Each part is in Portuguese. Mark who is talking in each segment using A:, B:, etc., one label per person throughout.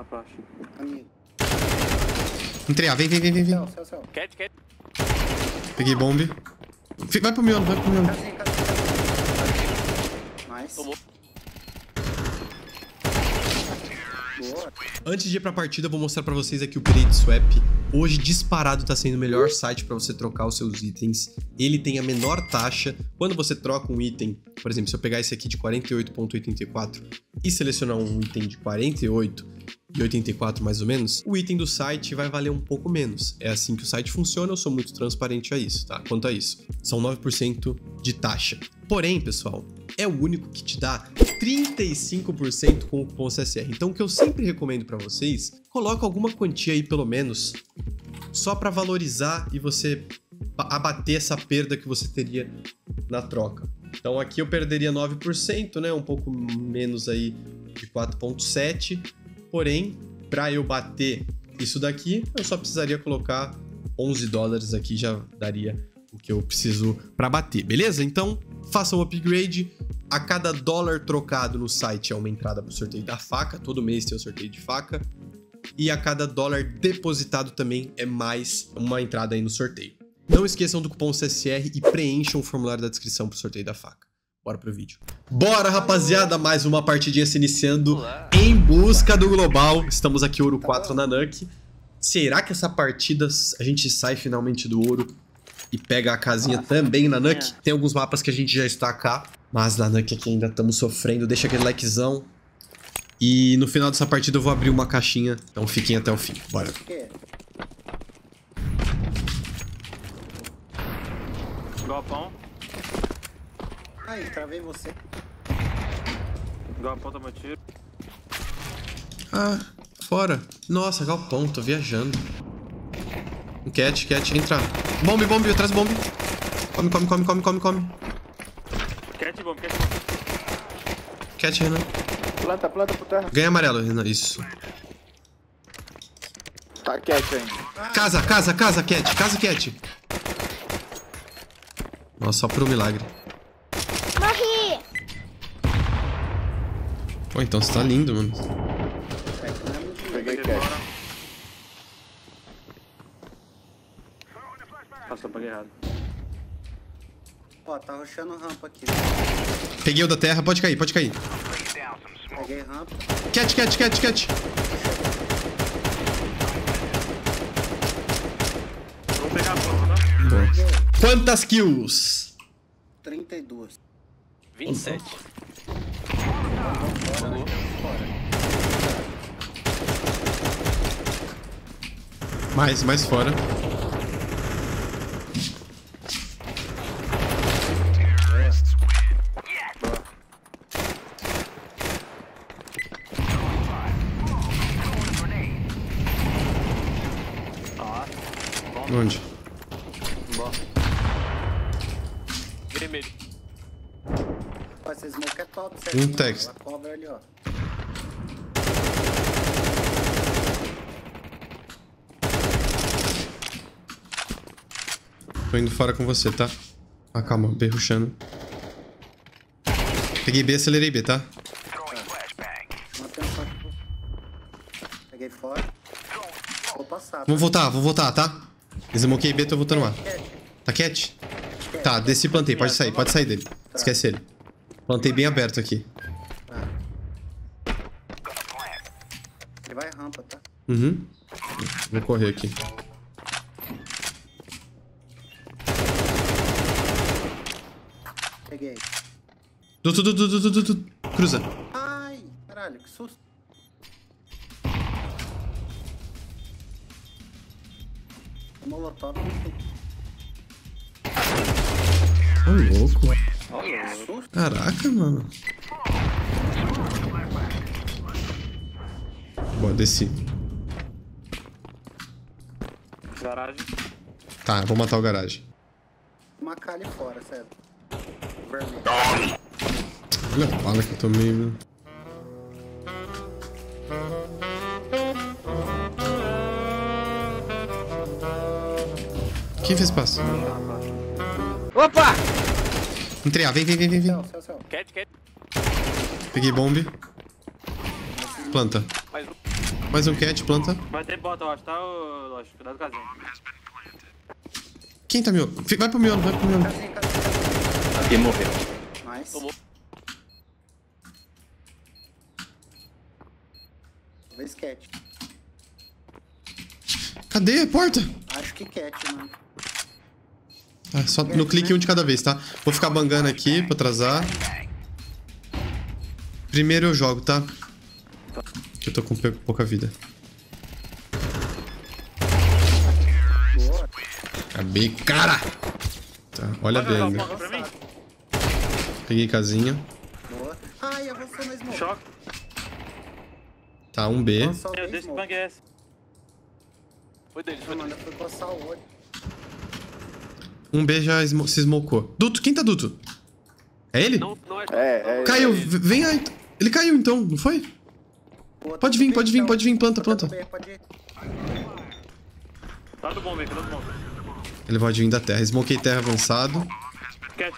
A: Abaixo.
B: Entrei A, vem.
A: Céu. Cat.
B: Peguei bomb. Vai pro miolo,
C: Nice.
A: Tomou.
C: Boa.
B: Antes de ir pra partida, eu vou mostrar pra vocês aqui o Pirate Swap. Hoje, disparado, tá sendo o melhor site pra você trocar os seus itens. Ele tem a menor taxa. Quando você troca um item, por exemplo, se eu pegar esse aqui de 48,84 e selecionar um item de 48,84 mais ou menos, o item do site vai valer um pouco menos. É assim que o site funciona, eu sou muito transparente a isso, tá? Quanto a isso. São 9% de taxa. Porém, pessoal, é o único que te dá 35% com o cupom CSR. Então, o que eu sempre recomendo pra vocês, coloca alguma quantia aí, pelo menos, só pra valorizar e você abater essa perda que você teria na troca. Então, aqui eu perderia 9%, né? Um pouco menos aí de 4,7%. Porém, para eu bater isso daqui, eu só precisaria colocar $11 aqui, já daria o que eu preciso para bater, beleza? Então, faça um upgrade. A cada dólar trocado no site é uma entrada para o sorteio da faca. Todo mês tem o sorteio de faca. E a cada dólar depositado também é mais uma entrada aí no sorteio. Não esqueçam do cupom CSR e preencham o formulário da descrição para o sorteio da faca. Bora pro vídeo. Bora, rapaziada, mais uma partidinha se iniciando.
A: Olá.
B: Em busca do global. Estamos aqui ouro 4 na Nuke. Será que essa partida a gente sai finalmente do ouro e pega a casinha também na Nuke? Tem alguns mapas que a gente já está cá, mas na Nuke aqui ainda estamos sofrendo. Deixa aquele likezão. E no final dessa partida eu vou abrir uma caixinha, então fiquem até o fim. Bora.
A: Galpão.
C: Ai, travei você.
A: Galpão, toma tiro.
B: Ah, fora. Nossa, galpão, tô viajando. Um cat, entra. Bombe, atrás bombe. Come.
A: Cat bom.
B: Cat, Renan.
D: Planta por terra.
B: Ganha amarelo, Renan, isso.
D: Tá quieto ainda.
B: Casa, cat. Nossa, só por um milagre.
E: Morri!
B: Pô, então você tá lindo, mano.
D: Peguei cat.
A: Passou pra errado.
C: Ó, tá rushando rampa aqui.
B: Peguei o da terra, pode cair.
C: Peguei rampa.
B: Cat.
A: Vamos pegar a bomba, tá?
B: Boa. Quantas kills?
C: 32.
A: 27.
B: Mais fora. Onde?
A: Bom. Vermelho.
C: Ó, esse smoke é top.
B: Text.
C: Ela cover ali, ó.
B: Tô indo fora com você, tá? Ah, calma, B rushando. Peguei B, acelerei B, tá?
C: Matei um saco. Peguei fora. Vou passar.
B: Vou voltar, tá? Smokei B, tô voltando A. Tá cat? Tá, desci e plantei, pode sair dele. Esquece ele. Plantei bem aberto aqui.
C: Ele vai rampa, tá?
B: Uhum. Vou correr aqui.
C: Peguei.
B: Cruza.
C: Ai, caralho, que susto. Molotov não tem.
B: Ô, louco.
C: Que susto.
B: Caraca, mano. Boa, desci.
A: Garagem.
B: Tá, vou matar o garagem.
C: Uma calha fora, sério. Vermelho.
B: Olha a bala que eu tomei, mano. Quem fez passo?
D: Opa!
B: Entrei A, vem.
C: Céu.
A: Cat.
B: Peguei bombe. Planta.
A: Mais um.
B: Mais um cat, planta.
A: Vai ter bota, eu acho, tá? Lógico, cuidado com a casinha.
B: Quem tá miolo? Vai pro miolo, vai pro miolo.
C: Casinha.
A: Aqui, morreu.
C: Nice.
A: Tomou.
C: Talvez cat.
B: Cadê a porta?
C: Acho que cat, mano.
B: Ah, só no clique um de cada vez, tá? Vou ficar bangando aqui pra atrasar. Primeiro eu jogo, tá? Que eu tô com pouca vida.
C: Boa.
B: Acabei, cara! Tá, olha bem ainda.
A: Pra mim?
B: Peguei casinha.
C: Boa. Ai, avançou na smoke.
A: Choque.
B: Tá, um B.
C: Avançou
A: Eu
C: na
A: deixo que
C: smoke.
A: bang é essa. Foi dele, foi dele.
C: Mano, foi coçar o olho.
B: Um B já se smocou. Duto, quem tá Duto? É ele?
A: Não é.
D: É.
B: Caiu, vem aí. Ele caiu então, não foi?
C: Boa,
B: Pode
C: tá
B: vir,
C: no
B: pode
C: B,
B: vir, pode vir, planta,
C: Tá no
B: planta.
C: B, pode ir.
A: Tá do bom, tá do bom.
B: Ele pode vir da terra. Smokei terra avançado.
A: Cat.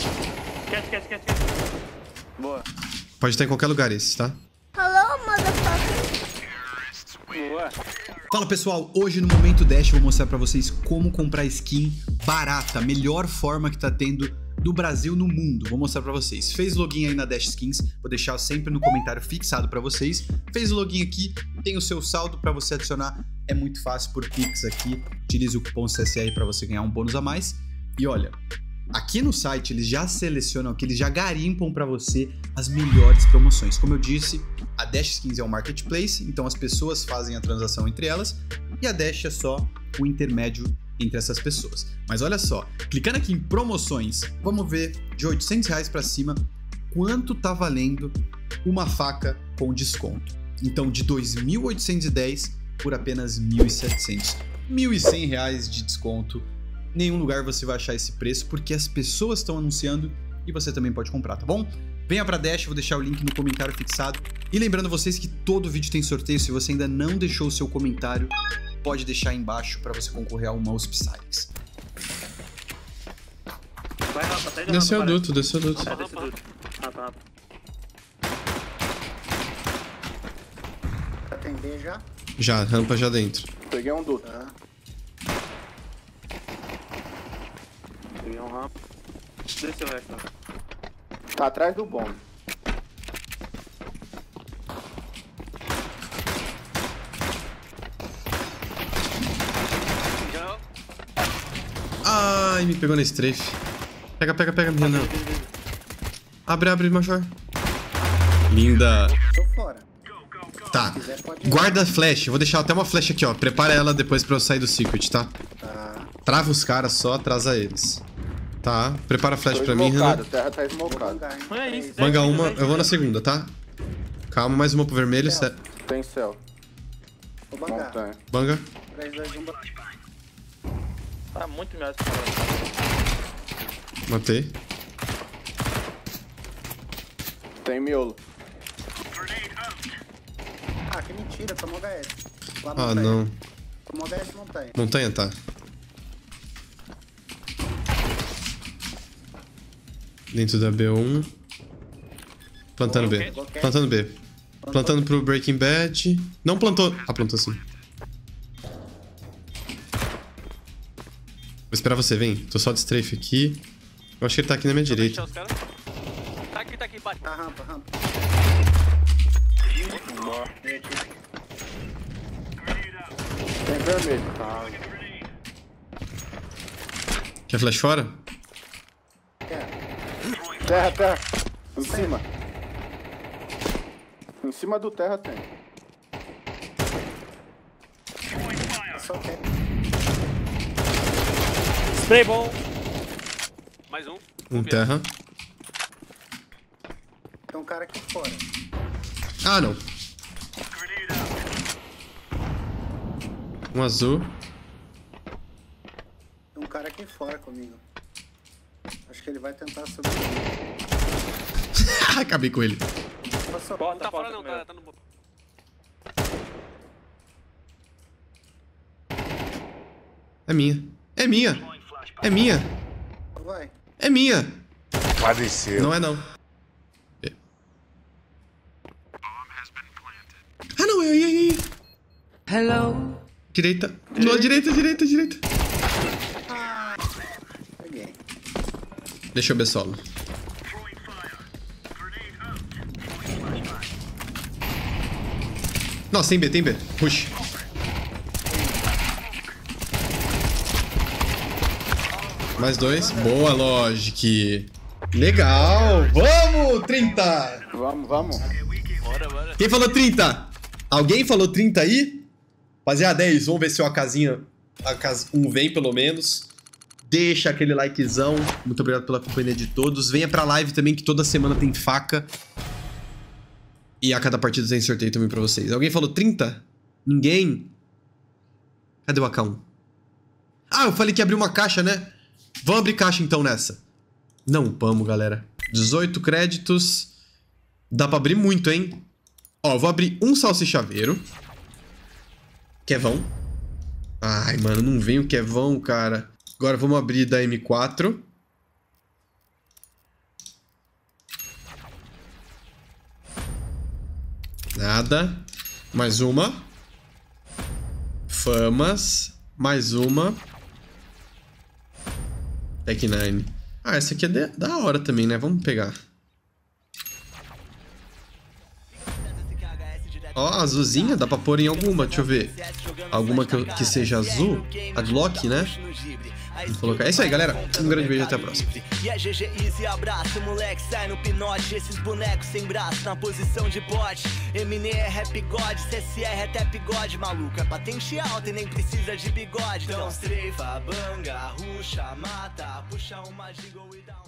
A: Boa.
B: Pode estar em qualquer lugar esse, tá?
E: Hello, motherfucker.
A: Boa.
F: Fala pessoal, hoje no Momento Dash eu vou mostrar pra vocês como comprar skin barata, a melhor forma que tá tendo do Brasil no mundo. Vou mostrar pra vocês. Fez login aí na Dash Skins, vou deixar sempre no comentário fixado pra vocês. Fez o login aqui, tem o seu saldo pra você adicionar, é muito fácil por Pix aqui. Utilize o cupom CSR pra você ganhar um bônus a mais. E olha, aqui no site eles já selecionam aqui, eles já garimpam pra você as melhores promoções. Como eu disse, a Dash Skins é um marketplace, então as pessoas fazem a transação entre elas e a Dash é só o intermédio entre essas pessoas. Mas olha só, clicando aqui em promoções, vamos ver de R$800 pra cima quanto tá valendo uma faca com desconto. Então de 2.810 por apenas 1.700. R$1.100 de desconto. Nenhum lugar você vai achar esse preço porque as pessoas estão anunciando e você também pode comprar, tá bom? Venha pra Dash, vou deixar o link no comentário fixado. E lembrando vocês que todo vídeo tem sorteio, se você ainda não deixou o seu comentário, pode deixar aí embaixo pra você concorrer a um mouse Psyx.
A: Vai, Rafa, sai da
B: Desceu o
A: rampa,
B: Duto, desceu o Duto.
A: parece. Desce tudo. Rampa.
C: Já tem B já?
B: Já, rampa já dentro.
D: Peguei um duto.
C: Tá.
A: Peguei um rampa. Desceu o resto, Rafa.
D: Tá atrás do bombe.
A: Já.
B: Ai, me pegou na strafe. Pega, menina. Abre, Major. Linda.
C: Tô fora.
B: Tá.
C: Se quiser, pode ir.
B: Guarda a flash. Eu vou deixar até uma flash aqui, ó. Prepara ela depois pra eu sair do secret, tá?
C: Tá.
B: Trava os caras só, atrasa eles. Tá. Prepara a flash
D: Tô
B: pra mim,
D: esmocado,
B: Renan.
D: terra tá
C: Vou
D: esmocado.
C: bangar, hein?
A: Não é isso.
B: Manga uma, eu vou na segunda, tá? Calma, mais uma pro vermelho.
D: Tem céu.
C: Vou bangar.
D: Montanha.
B: Banga.
C: 3, 2, 1,
A: Tá muito melhor esse cara.
B: Matei.
D: Tem miolo.
C: Ah, que mentira, tomou HS. Lá
B: Ah,
C: montanha.
B: não.
C: Tomou HS montanha.
B: Montanha, tá. Dentro da B1. Plantando B. Plantando B. Plantando pro Breaking Bad. Não plantou. Ah, plantou sim. Vou esperar você, vem. Tô só de strafe aqui. Eu acho que ele tá aqui na minha direita.
A: Tá aqui, bate.
C: Tá, rampa.
D: Tem vermelho.
B: Quer flash fora?
D: Terra. Em cima. Em cima do terra tem.
C: Só quer.
A: Spray bom. Mais um.
B: Um terra.
C: Tem um cara aqui fora.
B: Ah, não. Um azul.
C: Tem um cara aqui fora comigo. Acho que ele vai tentar sobreviver.
B: Acabei com ele.
C: Passou.
A: Não tá fora não, tá no bom.
B: É minha. É minha. É minha.
C: Vai.
B: É minha.
G: Padeceu.
B: Não é não. Ah, não.
G: Hello.
B: Direita. Não, direita.
C: Peguei.
B: Deixa eu ver solo. Nossa, tem B. Push. Mais 2. Boa, Logic. Legal. Vamos, 30.
D: Vamos.
B: Quem falou 30? Alguém falou 30 aí? Rapaziada, é isso. Vamos ver se o AKzinha, AK1 vem pelo menos. Deixa aquele likezão. Muito obrigado pela companhia de todos. Venha pra live também, que toda semana tem faca. E a cada partida tem sorteio também pra vocês. Alguém falou 30? Ninguém? Cadê o AK1? Ah, eu falei que ia abrir uma caixa, né? Vamos abrir caixa então nessa. Não vamos, galera. 18 créditos. Dá pra abrir muito, hein? Ó, vou abrir um salsichaveiro. Kevão. Ai, mano, não vem o Kevão, cara. Agora vamos abrir da M4. Nada. Mais uma. Famas. Mais uma. Tech 9. Ah, essa aqui é da hora também, né? Vamos pegar. Ó, azulzinha, dá pra pôr em alguma, deixa eu ver. Alguma que seja azul. A Glock, né? Vou colocar. É isso aí, galera. Um grande beijo e até a próxima.
H: E a GG Easy abraço, moleque, sai no pinote. Esses bonecos sem braço na posição de bote. Eminem é rap god, CSR é tap god. Maluco, é patente alta e nem precisa de bigode. Então estreifa, banga, ruxa, mata, puxa uma jingle e dá